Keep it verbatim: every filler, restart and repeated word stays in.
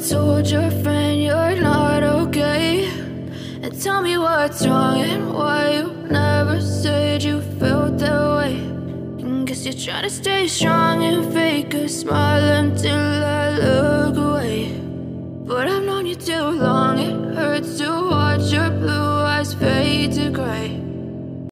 told your friend you're not okay? And tell me what's wrong and why you never said you felt that way. And guess you're trying to stay strong and fake a smile until I look away. But I've known you too long, it hurts to watch your blue eyes fade to gray.